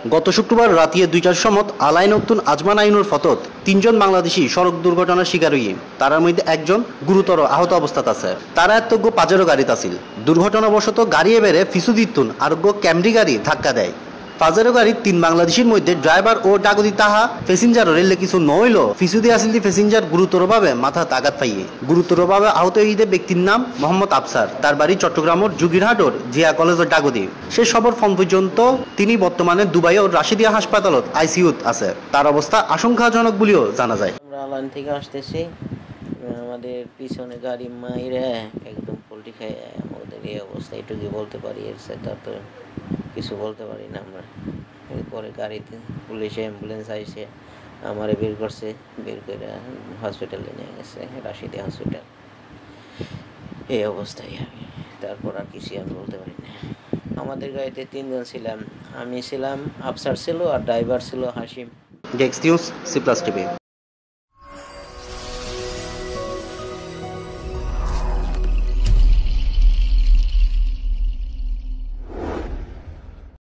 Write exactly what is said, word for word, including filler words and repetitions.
গত শুক্রবার রাতিয়ে দুইটার সময় আলাই নতুন আজমান আইনুর ফতত তিনজন বাংলাদেশি সড়ক দুর্ঘটনার শিকার হইয়ে তার মধ্যে একজন গুরুতর আহত অবস্থাত আছে। তারা এতজ্ঞ পাজেরো গাড়িতে আছিল। দুর্ঘটনাবশত গাড়ি এবেড়ে ফিসু দিতুন আরোগ্য ক্যামরি গাড়ি ধাক্কা দেয়। পাজেরো গাড়ির তিন বাংলাদেশির মধ্যে ড্রাইভার ও ডাগদি তাহা প্যাসেঞ্জার রেলে কিছু নইল ফিসুদি আসিল প্যাসেঞ্জার গুরুতরভাবে মাথা আঘাত পাইয়ে। গুরুতরভাবে আহত ঈদে ব্যক্তির নাম মোহাম্মদ আফসার, তার বাড়ি চট্টগ্রামের জুগিরহাটর জিয়া কলেজের ডাগদি। সে সবর ফোন পর্যন্ত তিনি বর্তমানে দুবাই ও রাশিদিয়া হাসপাতালত আইসিইউত আছে। তার অবস্থা আশঙ্কাজনক বলেও জানা যায়। আমরা আলান থেকে আসতেছি, আমাদের পিছনে গাড়ি মাইরে একদম পোল্ট্রি খায় আমাদের এই অবস্থা। এটুকু বলতে পারি, এর সাথে তো কিছু বলতে পারি না আমরা। এরপরে গাড়িতে পুলিশে অ্যাম্বুলেন্স আইসে আমারে বের করছে, বের করে হসপিটালে নিয়ে গেছে, রাশিদি হসপিটাল। এই অবস্থায় আমি তারপর আর কিছু আমি বলতে পারি না। আমাদের গাড়িতে তিনজন ছিলাম, আমি ছিলাম, আফসার ছিল আর ড্রাইভার ছিল Hashim. Desk news C plus TV.